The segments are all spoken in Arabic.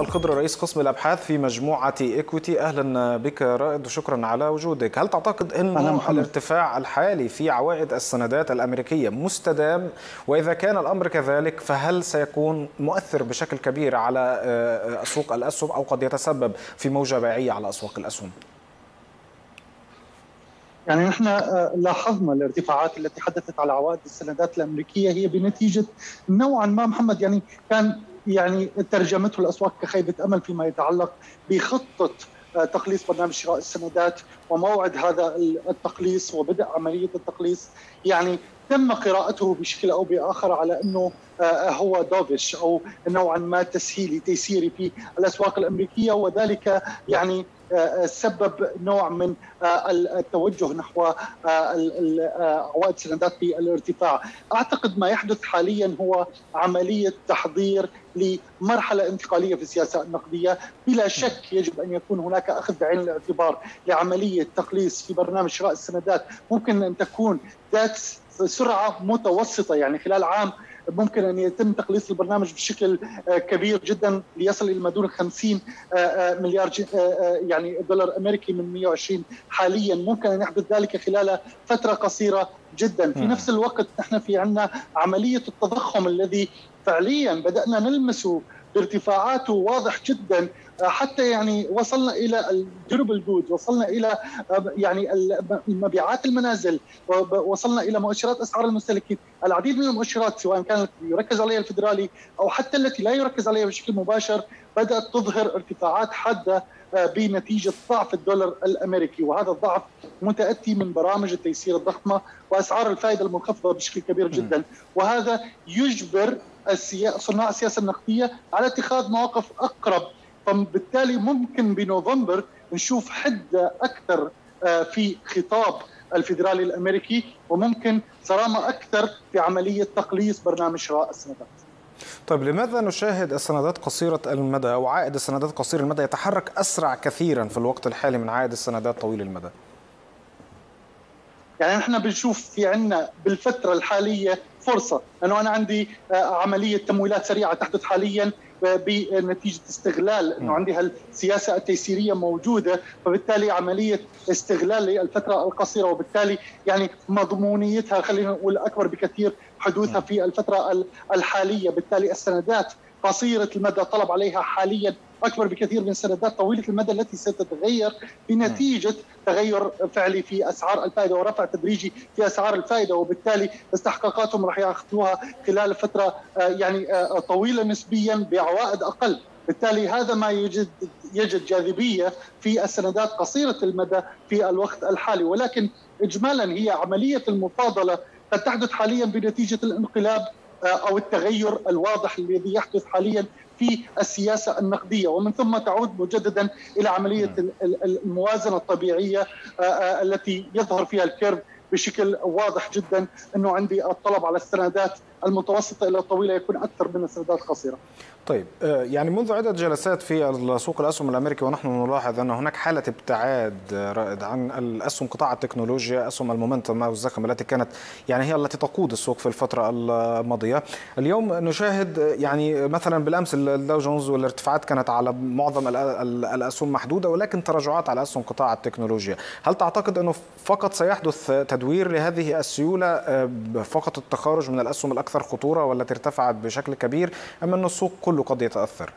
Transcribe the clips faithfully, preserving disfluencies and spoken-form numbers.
الخضر رئيس قسم الأبحاث في مجموعة إيكويتي. أهلا بك رائد وشكرا على وجودك. هل تعتقد أن الارتفاع الحالي في عوائد السندات الأمريكية مستدام؟ وإذا كان الأمر كذلك فهل سيكون مؤثر بشكل كبير على أسواق الأسهم أو قد يتسبب في موجة بيعية على أسواق الأسهم؟ يعني نحن لاحظنا الارتفاعات التي حدثت على عوائد السندات الأمريكية هي بنتيجة نوعا ما محمد يعني كان يعني ترجمته الأسواق كخيبة أمل فيما يتعلق بخطة تقليص برنامج شراء السندات وموعد هذا التقليص وبدء عملية التقليص. يعني تم قراءته بشكل أو بآخر على أنه هو دوفش أو نوعا ما تسهيلي تيسيري في الأسواق الأمريكية، وذلك يعني سبب نوع من التوجه نحو عوائد السندات في الارتفاع. أعتقد ما يحدث حاليا هو عملية تحضير لمرحلة انتقالية في السياسة النقدية. بلا شك يجب أن يكون هناك أخذ بعين الاعتبار لعملية تقليص في برنامج شراء السندات، ممكن أن تكون ذات سرعة متوسطة، يعني خلال عام ممكن أن يتم تقليص البرنامج بشكل كبير جدا ليصل إلى ما دون خمسين مليار يعني دولار أمريكي من مئة وعشرين حاليا. ممكن أن يحدث ذلك خلال فترة قصيرة جدا. في نفس الوقت نحن في عندنا عملية التضخم الذي فعليا بدأنا نلمسه بارتفاعاته واضح جدا، حتى يعني وصلنا الى الديوربل جود، وصلنا الى يعني مبيعات المنازل، وصلنا الى مؤشرات اسعار المستهلكين. العديد من المؤشرات سواء كانت يركز عليها الفدرالي او حتى التي لا يركز عليها بشكل مباشر بدات تظهر ارتفاعات حاده بنتيجه ضعف الدولار الامريكي، وهذا الضعف متاتي من برامج التيسير الضخمه واسعار الفائده المنخفضه بشكل كبير جدا، وهذا يجبر صناع السياسه النقديه على اتخاذ مواقف اقرب. فبالتالي ممكن بنوفمبر نشوف حده اكثر في خطاب الفدرالي الامريكي، وممكن صرامه اكثر في عمليه تقليص برنامج شراء السندات. طيب لماذا نشاهد السندات قصيرة المدى أو عائد السندات قصير المدى يتحرك أسرع كثيرا في الوقت الحالي من عائد السندات طويل المدى؟ يعني نحن بنشوف في عنا بالفترة الحالية فرصة أنه أنا عندي عملية تمويلات سريعة تحدث حاليا بنتيجة استغلال أنه عندي هالسياسة التيسيرية موجودة، فبالتالي عملية استغلال للفترة القصيرة، وبالتالي يعني مضمونيتها خلينا نقول أكبر بكثير حدوثها في الفترة الحالية. بالتالي السندات قصيرة المدى طلب عليها حاليا أكبر بكثير من السندات طويلة المدى التي ستتغير بنتيجة تغير فعلي في أسعار الفائدة ورفع تدريجي في أسعار الفائدة، وبالتالي استحقاقاتهم راح يأخذوها خلال فترة يعني طويلة نسبيا بعوائد أقل. بالتالي هذا ما يجد يجد جاذبية في السندات قصيرة المدى في الوقت الحالي، ولكن إجمالا هي عملية المفاضلة قد تحدث حاليا بنتيجة الانقلاب أو التغير الواضح الذي يحدث حاليا في السياسة النقدية، ومن ثم تعود مجددا إلى عملية الموازنة الطبيعية التي يظهر فيها الكيرف بشكل واضح جدا أنه عندي الطلب على السندات المتوسطة إلى الطويلة يكون أكثر من السندات القصيرة. طيب يعني منذ عدة جلسات في سوق الأسهم الأمريكي ونحن نلاحظ أن هناك حالة ابتعاد رائد عن الأسهم قطاع التكنولوجيا، أسهم المومنتم أو الزخم التي كانت يعني هي التي تقود السوق في الفترة الماضية. اليوم نشاهد يعني مثلا بالأمس الداو جونز والارتفاعات كانت على معظم الأسهم محدودة، ولكن تراجعات على أسهم قطاع التكنولوجيا. هل تعتقد أنه فقط سيحدث تدوير لهذه السيولة فقط التخارج من الأسهم الأكثر خطورة والتي ارتفعت بشكل كبير، أم أن السوق كله قد يتأثر؟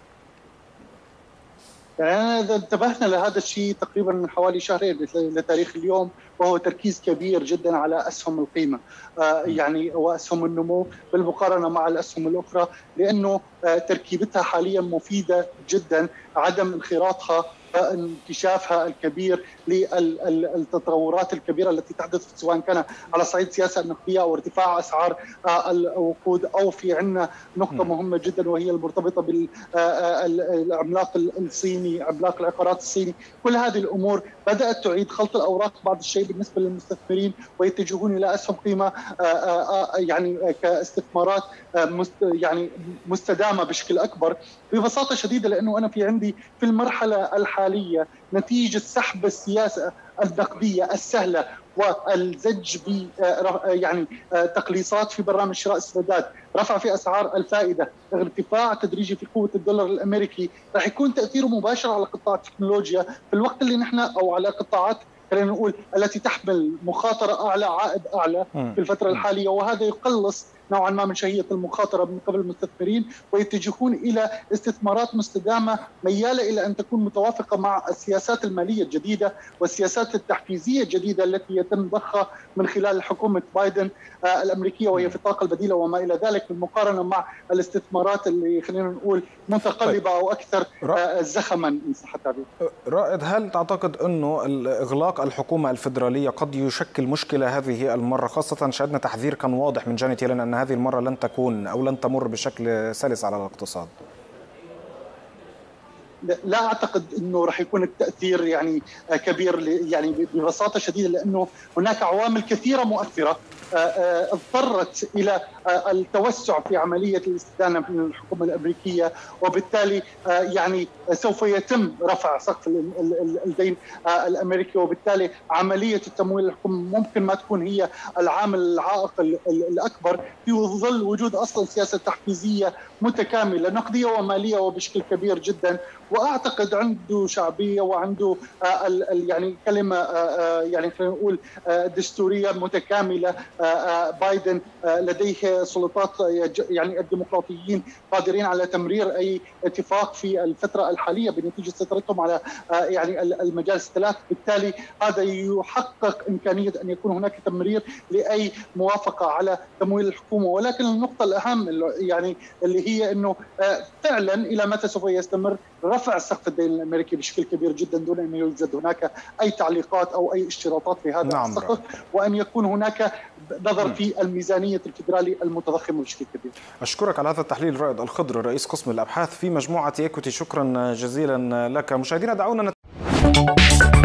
يعني إذا انتبهنا لهذا الشيء تقريبا من حوالي شهرين لتاريخ اليوم، وهو تركيز كبير جدا على أسهم القيمة آه يعني وأسهم النمو بالمقارنة مع الأسهم الأخرى، لأنه آه تركيبتها حاليا مفيدة جدا، عدم انخراطها انكشافها الكبير للتطورات الكبيرة التي تحدث سواء كان على صعيد السياسة النقدية أو ارتفاع أسعار الوقود، أو في عندنا نقطة مهمة جدا وهي المرتبطة بالعملاق الصيني، عملاق العقارات الصيني. كل هذه الأمور بدأت تعيد خلط الأوراق بعض الشيء بالنسبة للمستثمرين ويتجهون إلى أسهم قيمة يعني كاستثمارات يعني مستدامة بشكل أكبر. ببساطة شديدة لأنه أنا في عندي في المرحلة الحالية الحالية نتيجة سحب السياسة النقدية السهلة والزج ب يعني تقليصات في برنامج شراء السندات، رفع في اسعار الفائده، ارتفاع تدريجي في قوه الدولار الامريكي، راح يكون تاثيره مباشر على قطاع التكنولوجيا في الوقت اللي نحن او على قطاعات خلينا نقول التي تحمل مخاطره اعلى عائد اعلى في الفتره الحاليه، وهذا يقلص نوعا ما من شهيه المخاطره من قبل المستثمرين، ويتجهون الى استثمارات مستدامه مياله الى ان تكون متوافقه مع السياسات الماليه الجديده والسياسات التحفيزيه الجديده التي يتم ضخها من خلال حكومه بايدن الامريكيه، وهي في الطاقه البديله وما الى ذلك، بالمقارنه مع الاستثمارات اللي خلينا نقول متقلبه او اكثر زخما ان صح التعبير. رائد، هل تعتقد انه اغلاق الحكومه الفدراليه قد يشكل مشكله هذه المره، خاصه شهدنا تحذير كان واضح من جانيت يلين ان هذه المره لن تكون او لن تمر بشكل سلس على الاقتصاد؟ لا اعتقد انه راح يكون التاثير يعني كبير، يعني ببساطه شديده، لانه هناك عوامل كثيره مؤثره اضطرت الى التوسع في عمليه الاستدانه من الحكومه الامريكيه، وبالتالي يعني سوف يتم رفع سقف الدين الامريكي، وبالتالي عمليه التمويل الحكومي ممكن ما تكون هي العامل العائق الاكبر في ظل وجود اصلا سياسه تحفيزيه متكامله نقديه وماليه وبشكل كبير جدا، واعتقد عنده شعبيه وعنده يعني كلمه يعني خلينا نقول دستوريه متكامله. بايدن لديه سلطات، يعني الديمقراطيين قادرين على تمرير اي اتفاق في الفتره الحاليه بنتيجه سيطرتهم على يعني المجالس الثلاث، بالتالي هذا يحقق امكانيه ان يكون هناك تمرير لاي موافقه على تمويل الحكومه. ولكن النقطه الاهم يعني اللي هي انه فعلا الى متى سوف يستمر رفع سقف الدين الامريكي بشكل كبير جدا دون ان يوجد هناك اي تعليقات او اي اشتراطات في هذا نعم السقف، وان يكون هناك نظر في الميزانيه الفدرالي المتضخمه بشكل كبير. اشكرك على هذا التحليل رائد الخضر، رئيس قسم الابحاث في مجموعه ايكوتي، شكرا جزيلا لك. مشاهدينا دعونا نت...